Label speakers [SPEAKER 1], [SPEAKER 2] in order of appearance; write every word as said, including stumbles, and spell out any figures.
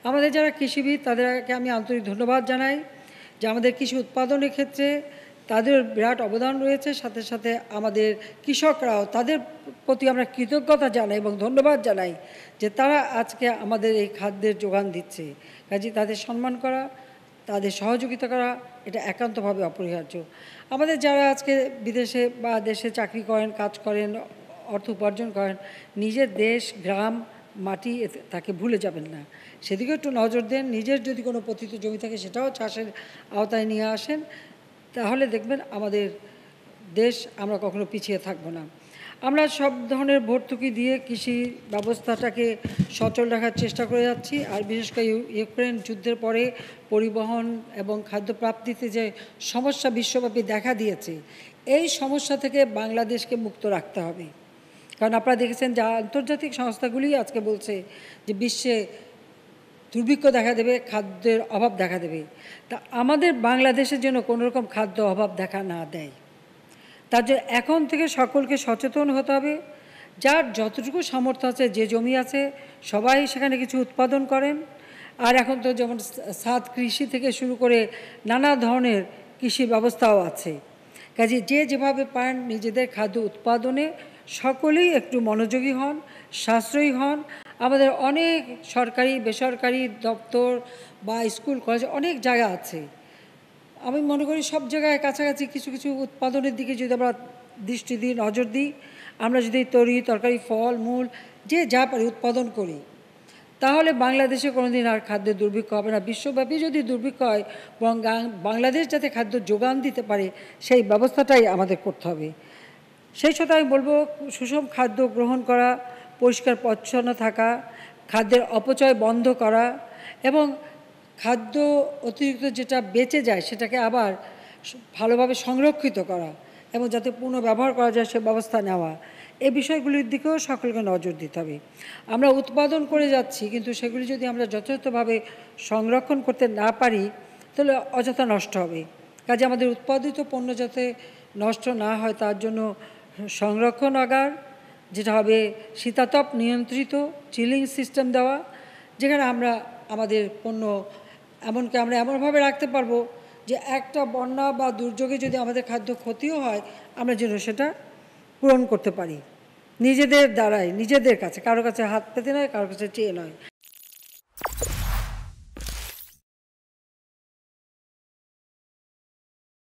[SPEAKER 1] আমাদের যারা কৃষিবিদ তাদেরকে আমি আন্তরিক ধন্যবাদ জানাই যে আমাদের কৃষি উৎপাদনের ক্ষেত্রে তাদের বিরাট অবদান রয়েছে। সাথে সাথে আমাদের কৃষকরাও তাদের প্রতি আমরা কৃতজ্ঞতা জানাই এবং ধন্যবাদ জানাই যে তারা আজকে আমাদের এই খাদ্যের যোগান দিচ্ছে। কাজে তাদের সম্মান করা, তাদের সহযোগিতা করা এটা একান্তভাবে অপরিহার্য। আমাদের যারা আজকে বিদেশে বা দেশে চাকরি করেন, কাজ করেন, অর্থ উপার্জন করেন, নিজের দেশ, গ্রাম, মাটি তাকে ভুলে যাবেন না, সেদিকে একটু নজর দেন। নিজের যদি কোনো পতিত জমি থাকে সেটাও চাষের আওতায় নিয়ে আসেন, তাহলে দেখবেন আমাদের দেশ আমরা কখনো পিছিয়ে থাকবো না। আমরা সব ধরনের ভর্তুকি দিয়ে কৃষি ব্যবস্থাটাকে সচল রাখার চেষ্টা করে যাচ্ছি। আর বিশেষ করে ইউক্রেন যুদ্ধের পরে পরিবহন এবং খাদ্য প্রাপ্তিতে যে সমস্যা বিশ্বব্যাপী দেখা দিয়েছে, এই সমস্যা থেকে বাংলাদেশকে মুক্ত রাখতে হবে। কারণ আপনারা দেখেছেন যে আন্তর্জাতিক সংস্থাগুলি আজকে বলছে যে বিশ্বে দুর্ভিক্ষ দেখা দেবে, খাদ্যের অভাব দেখা দেবে। তা আমাদের বাংলাদেশের জন্য কোনোরকম খাদ্য অভাব দেখা না দেয়, তার জন্য এখন থেকে সকলকে সচেতন হতে হবে। যার যতটুকু সামর্থ্য আছে, যে জমি আছে, সবাই সেখানে কিছু উৎপাদন করেন। আর এখন তো যেমন ছাদ কৃষি থেকে শুরু করে নানা ধরনের কৃষি ব্যবস্থাও আছে। কাজে যে যেভাবে পারেন নিজেদের খাদ্য উৎপাদনে সকলেই একটু মনোযোগী হন, সাশ্রয়ী হন। আমাদের অনেক সরকারি বেসরকারি দপ্তর বা স্কুল কলেজ অনেক জায়গা আছে, আমি মনে করি সব জায়গায় কাছাকাছি কিছু কিছু উৎপাদনের দিকে যদি আমরা দৃষ্টি দিই, নজর দিই, আমরা যদি তরি তরকারি, ফল মূল যে যা পারি উৎপাদন করি, তাহলে বাংলাদেশে কোনো দিন আর খাদ্যের দুর্ভিক্ষ হবে না। বিশ্বব্যাপী যদি দুর্ভিক্ষ হয়, বরং বাংলাদেশ যাতে খাদ্য যোগান দিতে পারে সেই ব্যবস্থাটাই আমাদের করতে হবে। সেই সাথে আমি বলবো, সুষম খাদ্য গ্রহণ করা, পরিষ্কার পরিচ্ছন্ন থাকা, খাদ্যের অপচয় বন্ধ করা এবং খাদ্য অতিরিক্ত যেটা বেঁচে যায় সেটাকে আবার ভালোভাবে সংরক্ষিত করা এবং যাতে পুনঃ ব্যবহার করা যায় সে ব্যবস্থা নেওয়া, এই বিষয়গুলির দিকেও সকলকে নজর দিতে হবে। আমরা উৎপাদন করে যাচ্ছি, কিন্তু সেগুলি যদি আমরা যথাযথভাবে সংরক্ষণ করতে না পারি তাহলে অযথা নষ্ট হবে। কাজে আমাদের উৎপাদিত পণ্য যাতে নষ্ট না হয় তার জন্য সংরক্ষণাগার, যেটা হবে শীতাতপ নিয়ন্ত্রিত চিলিং সিস্টেম দেওয়া, যেখানে আমরা আমাদের পণ্য এমনকি আমরা এমনভাবে রাখতে পারবো যে একটা বন্যা বা দুর্যোগে যদি আমাদের খাদ্য ক্ষতিও হয়, আমরা যেন সেটা পূরণ করতে পারি নিজেদের দ্বারাই, নিজেদের কাছে, কারো কাছে হাত পেতে নয়, কারো কাছে চেয়ে নয়।